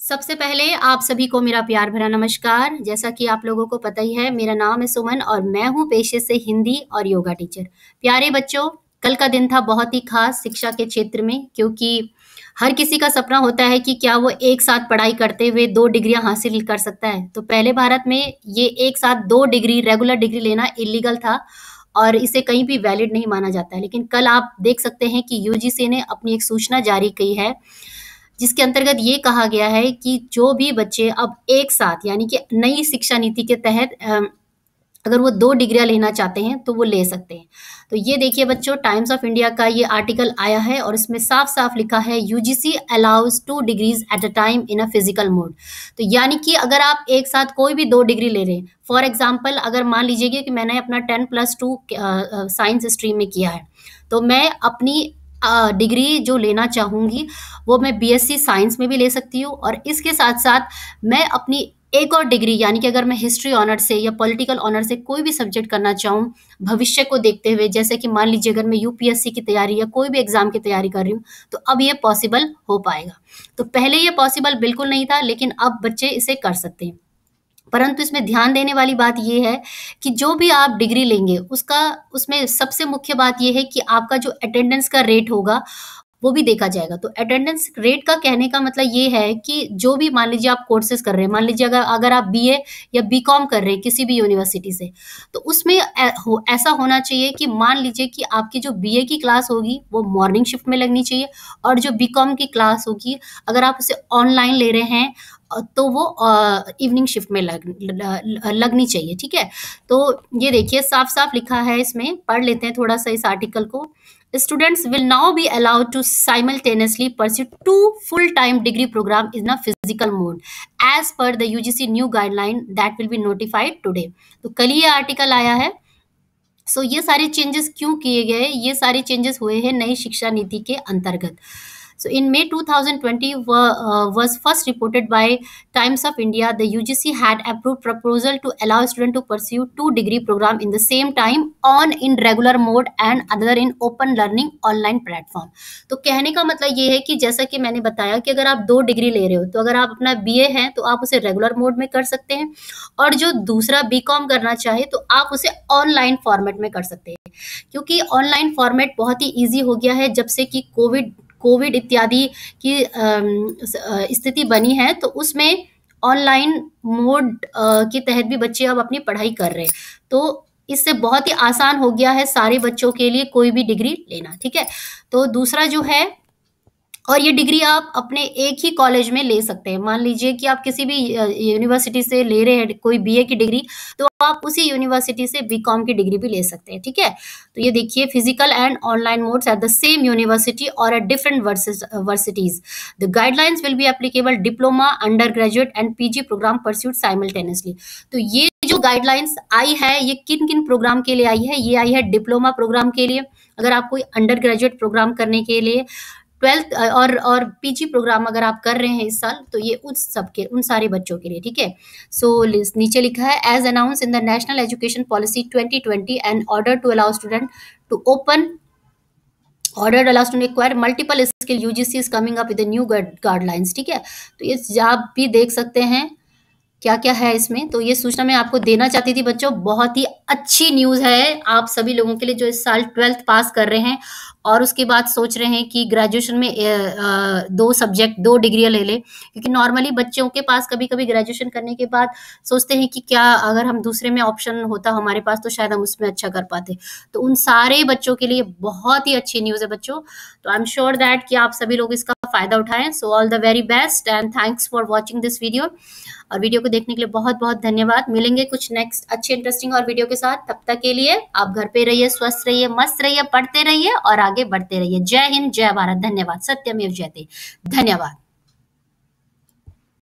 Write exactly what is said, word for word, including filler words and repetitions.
सबसे पहले आप सभी को मेरा प्यार भरा नमस्कार। जैसा कि आप लोगों को पता ही है, मेरा नाम है सुमन और मैं हूँ पेशे से हिंदी और योगा टीचर। प्यारे बच्चों, कल का दिन था बहुत ही खास शिक्षा के क्षेत्र में, क्योंकि हर किसी का सपना होता है कि क्या वो एक साथ पढ़ाई करते हुए दो डिग्रियां हासिल कर सकता है। तो पहले भारत में ये एक साथ दो डिग्री रेगुलर डिग्री लेना इलीगल था और इसे कहीं भी वैलिड नहीं माना जाता है। लेकिन कल आप देख सकते हैं कि यूजीसी ने अपनी एक सूचना जारी की है, जिसके अंतर्गत ये कहा गया है कि जो भी बच्चे अब एक साथ, यानी कि नई शिक्षा नीति के तहत अम, अगर वो दो डिग्रियां लेना चाहते हैं तो वो ले सकते हैं। तो ये देखिए बच्चों, टाइम्स ऑफ इंडिया का ये आर्टिकल आया है और इसमें साफ साफ लिखा है, UGC allows two degrees at a time in a physical mode. तो यानी कि अगर आप एक साथ कोई भी दो डिग्री ले रहे हैं, फॉर एग्जाम्पल अगर मान लीजिए कि मैंने अपना ten plus two science stream में किया है, तो मैं अपनी डिग्री जो लेना चाहूँगी वो मैं बीएससी साइंस में भी ले सकती हूँ, और इसके साथ साथ मैं अपनी एक और डिग्री, यानी कि अगर मैं हिस्ट्री ऑनर से या पॉलिटिकल ऑनर से कोई भी सब्जेक्ट करना चाहूँ भविष्य को देखते हुए, जैसे कि मान लीजिए अगर मैं यूपीएससी की तैयारी या कोई भी एग्जाम की तैयारी कर रही हूँ, तो अब ये पॉसिबल हो पाएगा। तो पहले ये पॉसिबल बिल्कुल नहीं था, लेकिन अब बच्चे इसे कर सकते हैं। परंतु इसमें ध्यान देने वाली बात ये है कि जो भी आप डिग्री लेंगे उसका उसमें सबसे मुख्य बात ये है कि आपका जो अटेंडेंस का रेट होगा वो भी देखा जाएगा। तो अटेंडेंस रेट का कहने का मतलब ये है कि जो भी मान लीजिए आप कोर्सेज कर रहे हैं, मान लीजिए अगर अगर आप बीए या बीकॉम कर रहे हैं किसी भी यूनिवर्सिटी से, तो उसमें ऐ, हो, ऐसा होना चाहिए कि मान लीजिए कि आपकी जो बीए की क्लास होगी वो मॉर्निंग शिफ्ट में लगनी चाहिए, और जो बीकॉम की क्लास होगी अगर आप उसे ऑनलाइन ले रहे हैं तो वो इवनिंग शिफ्ट में लग, लगनी चाहिए। ठीक है, तो ये देखिए साफ साफ लिखा है, इसमें पढ़ लेते हैं थोड़ा सा इस आर्टिकल को। Students will now be allowed to simultaneously pursue two full-time degree program in a physical mode as per the U G C new guideline that will be notified today। तो कल ये आर्टिकल आया है। सो so, ये सारे changes क्यों किए गए? ये सारे चेंजेस हुए हैं नई शिक्षा नीति के अंतर्गत। So in May twenty twenty uh, was first reported by Times of India, the U G C had approved proposal to allow students to pursue two degree program in the same time on in regular mode and other in open learning online platform। तो कहने का मतलब ये है कि जैसा कि मैंने बताया कि अगर आप दो डिग्री ले रहे हो, तो अगर आप अपना बीए है तो आप उसे रेगुलर मोड में कर सकते हैं, और जो दूसरा बीकॉम करना चाहे तो आप उसे ऑनलाइन फॉर्मेट में कर सकते हैं। क्योंकि ऑनलाइन फॉर्मेट बहुत ही ईजी हो गया है जब से कि कोविड कोविड इत्यादि की स्थिति बनी है, तो उसमें ऑनलाइन मोड के तहत भी बच्चे अब अपनी पढ़ाई कर रहे हैं। तो इससे बहुत ही आसान हो गया है सारे बच्चों के लिए कोई भी डिग्री लेना। ठीक है, तो दूसरा जो है, और ये डिग्री आप अपने एक ही कॉलेज में ले सकते हैं। मान लीजिए कि आप किसी भी यूनिवर्सिटी से ले रहे हैं कोई बीए की डिग्री, तो आप उसी यूनिवर्सिटी से बीकॉम की डिग्री भी ले सकते हैं। ठीक है, तो ये देखिए, physical and online modes at the same university और at different varsities. The guidelines will be applicable diploma, undergraduate and PG program pursued simultaneously. तो ये जो गाइडलाइंस आई है ये किन किन प्रोग्राम के लिए आई है? ये आई है डिप्लोमा प्रोग्राम के लिए, अगर आप कोई अंडर ग्रेजुएट प्रोग्राम करने के लिए, ट्वेल्थ और और पीजी प्रोग्राम अगर आप कर रहे हैं इस साल, तो ये उस सबके उन सारे बच्चों के लिए। ठीक है, सो so, नीचे लिखा है, as announce in the national education policy twenty twenty and order to allow student to open order allow student acquire multiple skill, UGC is coming up with the new guidelines. ठीक है, तो ये आप भी देख सकते हैं क्या क्या है इसमें। तो ये सूचना मैं आपको देना चाहती थी बच्चों, बहुत ही अच्छी न्यूज़ है आप सभी लोगों के लिए जो इस साल ट्वेल्थ पास कर रहे हैं और उसके बाद सोच रहे हैं कि ग्रेजुएशन में दो सब्जेक्ट दो डिग्रियां ले लें। क्योंकि नॉर्मली बच्चों के पास कभी कभी ग्रेजुएशन करने के बाद सोचते हैं कि क्या अगर हम दूसरे में ऑप्शन होता हमारे पास तो शायद हम उसमें अच्छा कर पाते। तो उन सारे बच्चों के लिए बहुत ही अच्छी न्यूज़ है बच्चों। तो आई एम श्योर दैट कि आप सभी लोग इसका फायदा उठाएं। So all the very best and thanks for watching this video. और वीडियो को देखने के लिए बहुत बहुत धन्यवाद। मिलेंगे कुछ नेक्स्ट अच्छे इंटरेस्टिंग और वीडियो के साथ। तब तक के लिए आप घर पे रहिए, स्वस्थ रहिए, मस्त रहिए, पढ़ते रहिए और आगे बढ़ते रहिए। जय हिंद, जय भारत। धन्यवाद। सत्यमेव जयते। धन्यवाद।